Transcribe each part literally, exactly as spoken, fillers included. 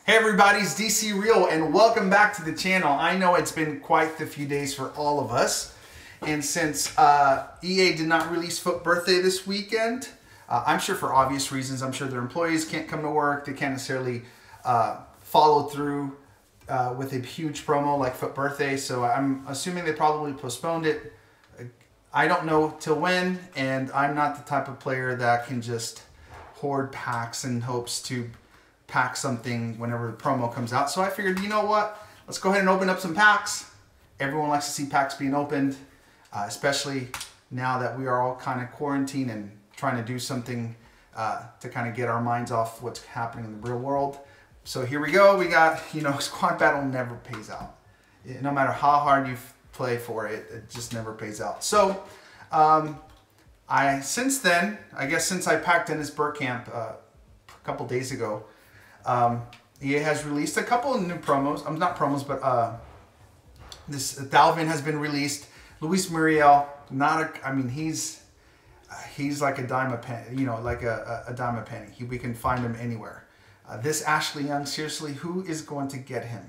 Hey everybody, it's D C Real and welcome back to the channel. I know it's been quite the few days for all of us. And since uh, E A did not release Foot Birthday this weekend, uh, I'm sure for obvious reasons, I'm sure their employees can't come to work. They can't necessarily uh, follow through uh, with a huge promo like Foot Birthday. So I'm assuming they probably postponed it. I don't know till when, and I'm not the type of player that can just hoard packs in hopes to pack something whenever the promo comes out. So I figured, you know what? Let's go ahead and open up some packs. Everyone likes to see packs being opened, uh, especially now that we are all kind of quarantined and trying to do something uh, to kind of get our minds off what's happening in the real world. So here we go. We got, you know, Squad Battle never pays out. No matter how hard you play for it, it just never pays out. So um, I, since then, I guess since I packed Dennis Bergkamp uh, a couple days ago, Um, E A has released a couple of new promos. I'm um, not promos, but uh, this Dalvin has been released. Luis Muriel, not a. I mean, he's uh, he's like a dime a penny. You know, like a, a, a dime a penny. He, we can find him anywhere. Uh, this Ashley Young, seriously, who is going to get him?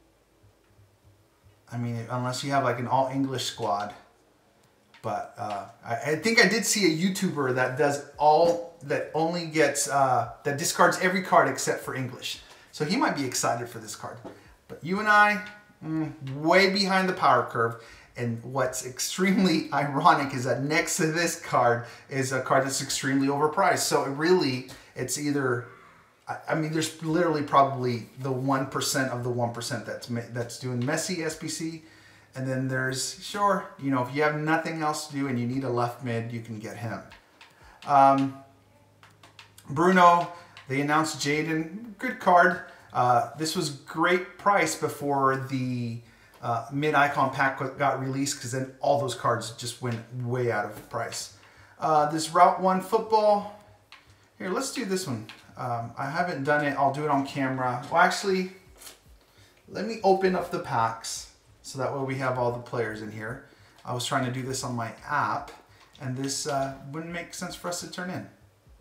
I mean, unless you have like an all English squad. But uh, I, I think I did see a YouTuber that does all, that only gets, uh, that discards every card except for English. So he might be excited for this card. But you and I, mm, way behind the power curve. And what's extremely ironic is that next to this card is a card that's extremely overpriced. So it really, it's either, I, I mean, there's literally probably the one percent of the one percent that's, that's doing Messi S B C. And then there's, sure, you know, if you have nothing else to do and you need a left mid, you can get him. Um, Bruno, they announced Jaden, good card. Uh, this was great price before the uh, mid-icon pack got released, because then all those cards just went way out of price. Uh, this Route one football, here, let's do this one. Um, I haven't done it, I'll do it on camera. Well, actually, let me open up the packs. So that way we have all the players in here. I was trying to do this on my app, and this uh, wouldn't make sense for us to turn in.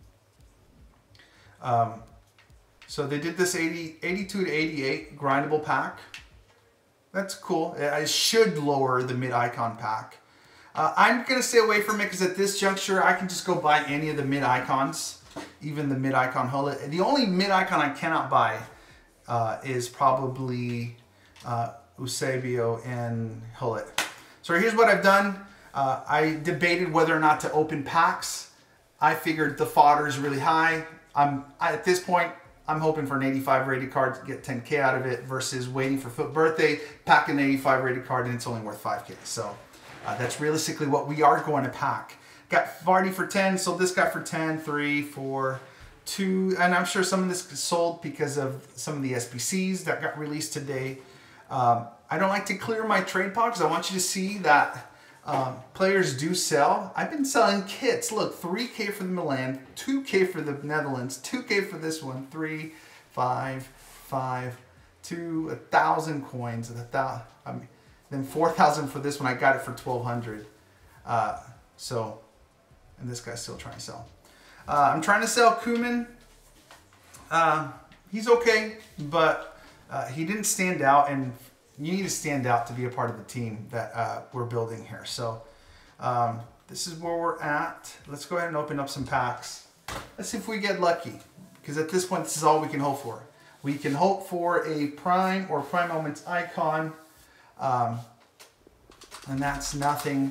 Um, so they did this eighty, eighty-two to eighty-eight grindable pack. That's cool. It should lower the mid-icon pack. Uh, I'm going to stay away from it because at this juncture, I can just go buy any of the mid-icons, even the mid-icon Hullet. The only mid-icon I cannot buy uh, is probably... Uh, Eusebio and Hullet. So here's what I've done. Uh, I debated whether or not to open packs. I figured the fodder is really high. I'm I, at this point, I'm hoping for an eighty-five rated card to get ten K out of it versus waiting for Foot Birthday, pack an eighty-five rated card, and it's only worth five K. So uh, that's realistically what we are going to pack. Got Vardy for ten, sold this guy for ten, three, four, two, and I'm sure some of this is sold because of some of the S B Cs that got released today. Um, I don't like to clear my trade pile because I want you to see that um, players do sell. I've been selling kits. Look, three K for the Milan, two K for the Netherlands, two K for this one, three, five, five, two, a thousand coins, a thousand. I mean, then four thousand for this one. I got it for twelve hundred. Uh, so, and this guy's still trying to sell. Uh, I'm trying to sell Koeman. Uh, he's okay, but. Uh, he didn't stand out, and you need to stand out to be a part of the team that uh, we're building here. So um, this is where we're at. Let's go ahead and open up some packs. Let's see if we get lucky, because at this point, this is all we can hope for. We can hope for a Prime or Prime Moments icon, um, and that's nothing.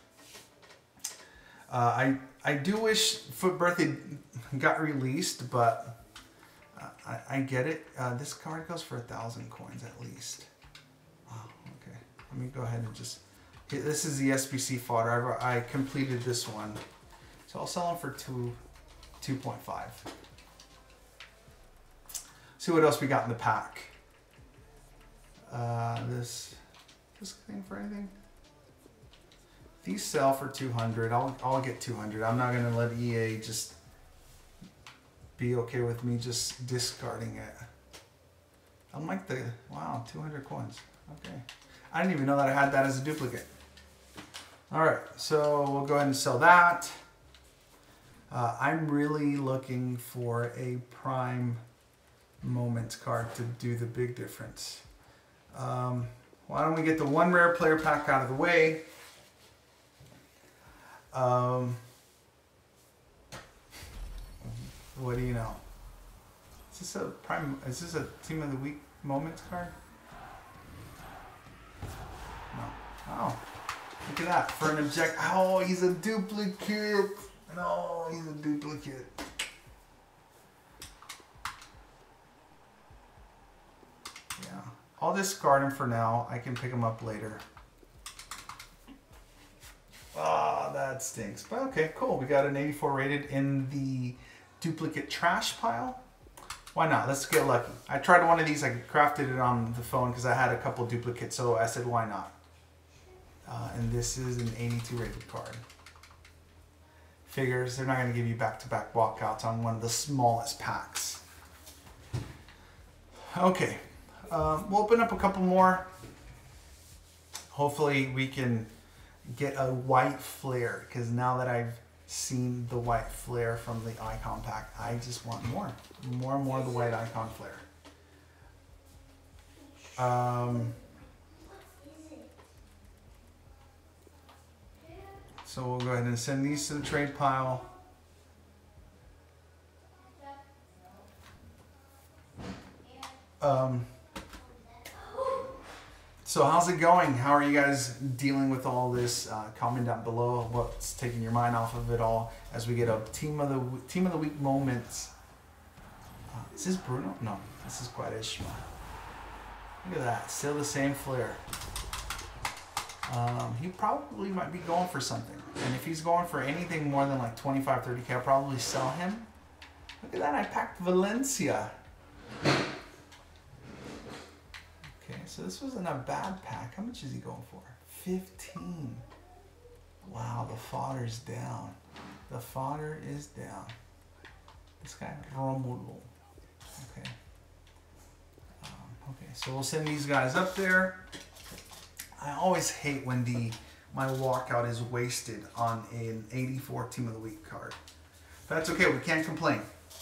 Uh, I, I do wish Foot Birthday got released, but... I, I get it. Uh, this card goes for a thousand coins at least. Wow. Okay. Let me go ahead and just. This is the S B C fodder. I, I completed this one, so I'll sell them for two, two point five. See what else we got in the pack. Uh, this, this thing for anything. These sell for two hundred. I'll I'll get two hundred. I'm not gonna let E A just. Be okay with me just discarding it. I'm like the, wow, two hundred coins. Okay. I didn't even know that I had that as a duplicate. All right, so we'll go ahead and sell that. Uh, I'm really looking for a prime moments card to do the big difference. Um, why don't we get the one rare player pack out of the way? Um, what do you know? Is this a prime? Is this a team of the week moments card? No. Oh, look at that for an object. Oh, he's a duplicate. No, he's a duplicate. Yeah, I'll discard him for now. I can pick him up later. Ah, oh, that stinks. But okay, cool. We got an eighty-four rated in the duplicate trash pile. Why not? Let's get lucky. I tried one of these. I crafted it on the phone because I had a couple duplicates. So I said, why not? Uh, and this is an eighty-two rated card. Figures, they're not going to give you back-to-back walkouts on one of the smallest packs. Okay. Um, we'll open up a couple more. Hopefully we can get a white flare, because now that I've seen the white flare from the icon pack, I just want more. More and more of the white icon flare. Um, so we'll go ahead and send these to the trade pile. Um, So how's it going? How are you guys dealing with all this? Uh, comment down below what's taking your mind off of it all as we get a team of the team of the week moments. Uh, is this Bruno? No, this is Quaresma. Look at that, still the same flair. Um, he probably might be going for something, and if he's going for anything more than like twenty-five, thirty K, I'll probably sell him. Look at that, I packed Valencia. Okay, so this wasn't a bad pack. How much is he going for? fifteen. Wow, the fodder's down. The fodder is down. This guy, Romulo. Okay. Um, okay, so we'll send these guys up there. I always hate when the my walkout is wasted on an eighty-four Team of the Week card. But that's okay, we can't complain.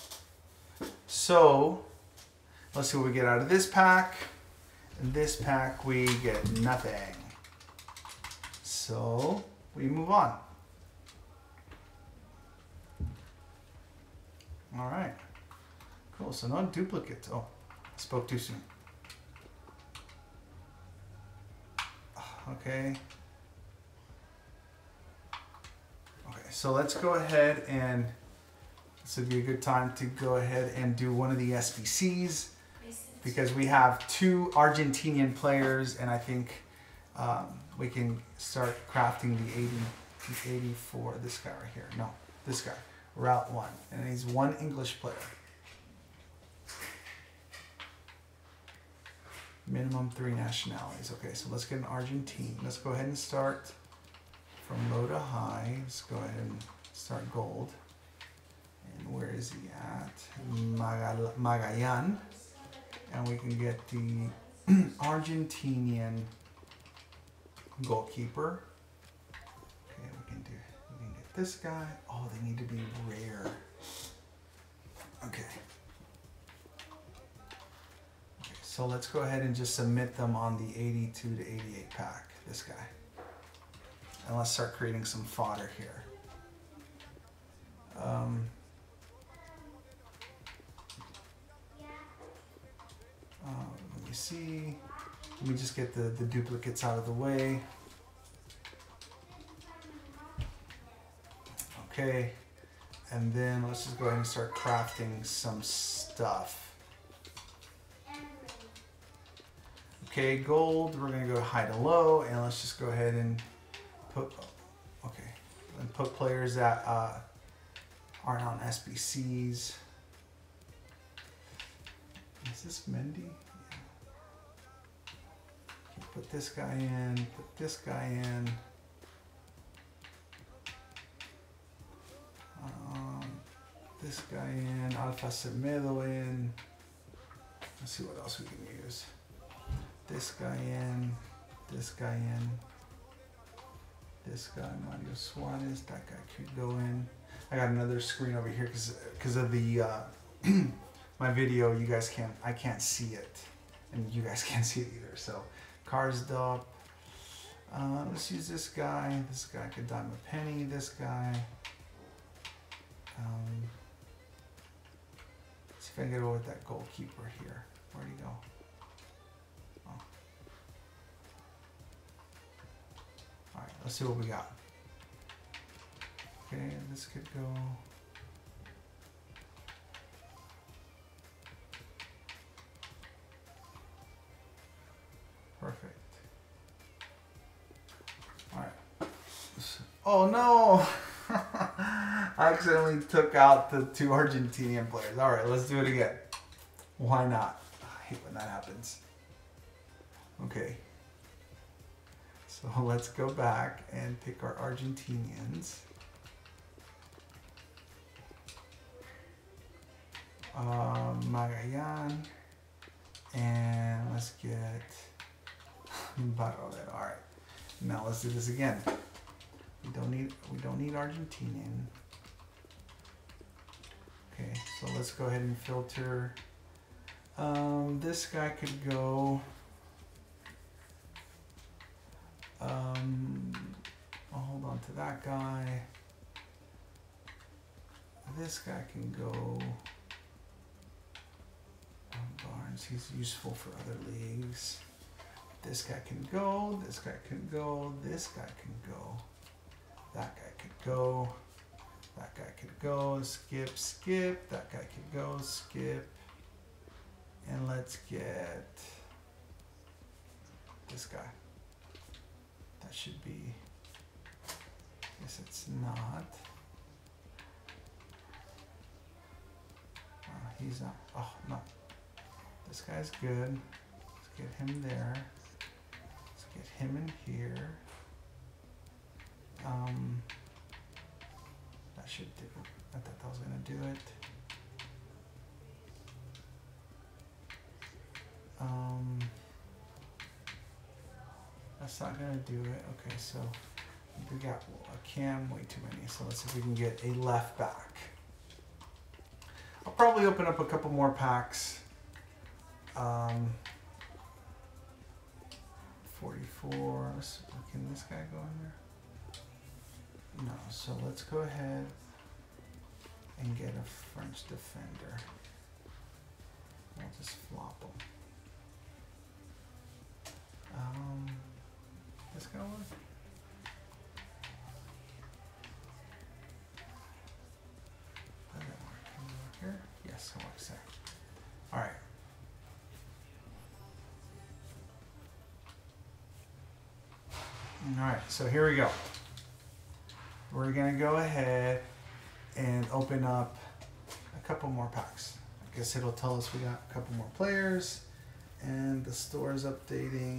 So, let's see what we get out of this pack. In this pack, we get nothing. So, we move on. All right. Cool, so no duplicates. Oh, I spoke too soon. Okay. Okay, so let's go ahead and this would be a good time to go ahead and do one of the S B Cs. Because we have two Argentinian players, and I think um, we can start crafting the eighty, the eighty-four. This guy right here. No, this guy. Route one, and he's one English player. Minimum three nationalities. Okay, so let's get an Argentine. Let's go ahead and start from low to high. Let's go ahead and start gold. And where is he at? Magal Magallanes. And we can get the Argentinian goalkeeper. Okay, we can do, we can get this guy. Oh, they need to be rare. Okay. Okay, so let's go ahead and just submit them on the eighty-two to eighty-eight pack, this guy. And let's start creating some fodder here. Um, Uh, let me see. Let me just get the, the duplicates out of the way. Okay. And then let's just go ahead and start crafting some stuff. Okay, gold. We're going to go high to low. And let's just go ahead and put, okay, and put players that uh, aren't on S B Cs. Is this Mendy? Yeah. Okay, put this guy in, put this guy in. Um, this guy in, Alpha Semedo in. Let's see what else we can use. This guy in, this guy in. This guy, Mario Suarez, that guy could go in. I got another screen over here because because of the uh, my video, you guys can't, I can't see it. And you guys can't see it either. So, Karsdorp. Uh, let's use this guy. This guy could dime a penny. This guy. Um, let's see if I can get over with that goalkeeper here. Where'd he go? Oh. Alright, let's see what we got. Okay, this could go. Perfect. Alright. Oh no! I accidentally took out the two Argentinian players. Alright, let's do it again. Why not? I hate when that happens. Okay. So let's go back and pick our Argentinians. Um, Magayan. And let's get Barolet. All right. Now let's do this again. We don't need we don't need Argentinian. Okay, so let's go ahead and filter. Um, this guy could go. Um, I'll hold on to that guy. This guy can go. Barnes, he's useful for other leagues. This guy can go, this guy can go, this guy can go, that guy could go, that guy could go, skip, skip, that guy could go, skip, and let's get this guy. That should be, yes it's not. Uh, he's not, oh no. This guy's good. Let's get him there. Let's get him in here. Um, that should do it. I thought that was gonna do it. Um, that's not gonna do it. Okay, so we got a cam, way too many. So let's see if we can get a left back. I'll probably open up a couple more packs. Um, forty-four, can this guy go in there? No, so let's go ahead and get a French defender. We'll just flop him. Um, this gonna work? Does that work? Can it work here? Yes, it works there. All right. All right, so here we go. We're gonna go ahead and open up a couple more packs. I guess it'll tell us we got a couple more players and the store is updating.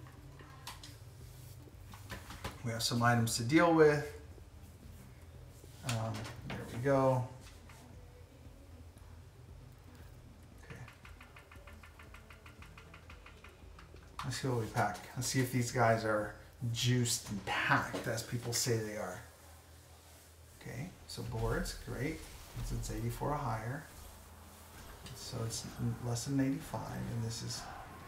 We have some items to deal with. Um, there we go. Okay. Let's see what we pack. Let's see if these guys are juiced and packed as people say they are. Okay, so boards, great. It's eighty-four or higher. So it's less than eighty-five, and this is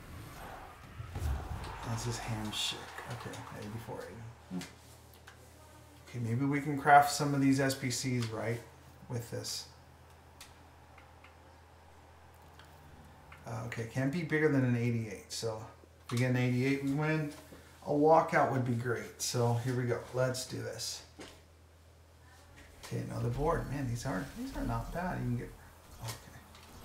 this is handshake. Okay, eighty-four, eighty. Okay, maybe we can craft some of these S P Cs right with this. Uh, okay, can't be bigger than an eighty-eight. So if we get an eighty-eight, we win. A walkout would be great. So here we go. Let's do this. Okay, another board. Man, these are these are not bad. You can get okay.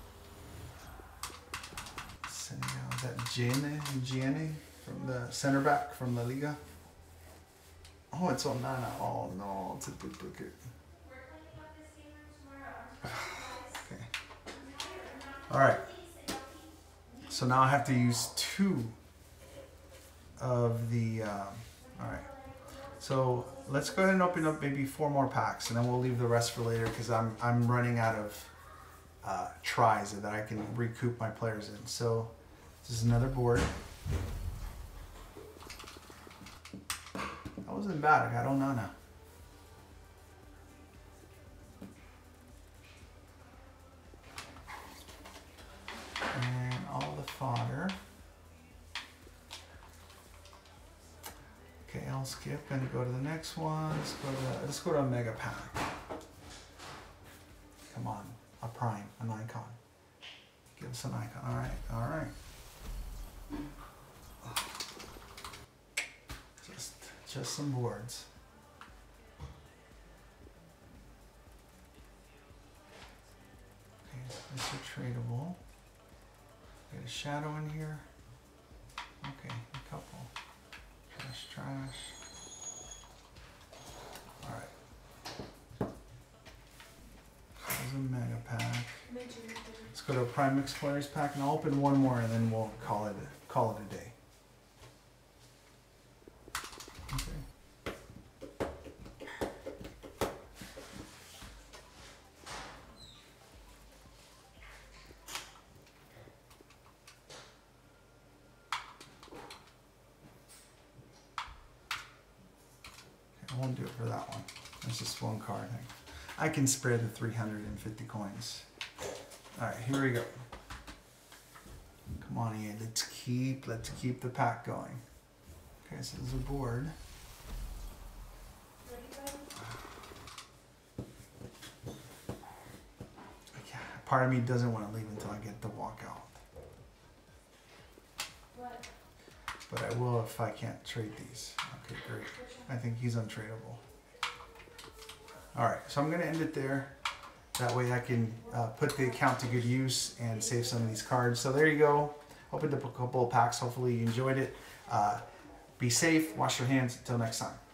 Sending out that Gianni, Gianni from the center back from La Liga. Oh, it's Onana. Oh no, it's a duplicate. Okay. All right. So now I have to use two of the. Um, all right. So let's go ahead and open up maybe four more packs, and then we'll leave the rest for later because I'm I'm running out of uh, tries that I can recoup my players in. So this is another board. That wasn't bad. I got Onana. we'll skip and go to the next one. Let's go to let's go to a mega pack. Come on, a prime, an icon. Give us an icon. All right, all right. Just just some boards. Okay, these are tradable. Get a shadow in here. Okay, a couple. Trash, trash. Alright. There's a mega pack. Let's go to a Prime Explorers pack and I'll open one more and then we'll call it a, call it a day. Okay. I won't do it for that one. That's just one card. I can spread the three hundred fifty coins. Alright, here we go. Come on, Ian. Let's keep, let's keep the pack going. Okay, so there's a board. Yeah, part of me doesn't want to leave until I get the walkout. What? But I will if I can't trade these. Okay, great. I think he's untradeable. Alright, so I'm going to end it there. That way I can uh, put the account to good use and save some of these cards. So there you go. Opened up a couple of packs. Hopefully you enjoyed it. Uh, be safe. Wash your hands. Until next time.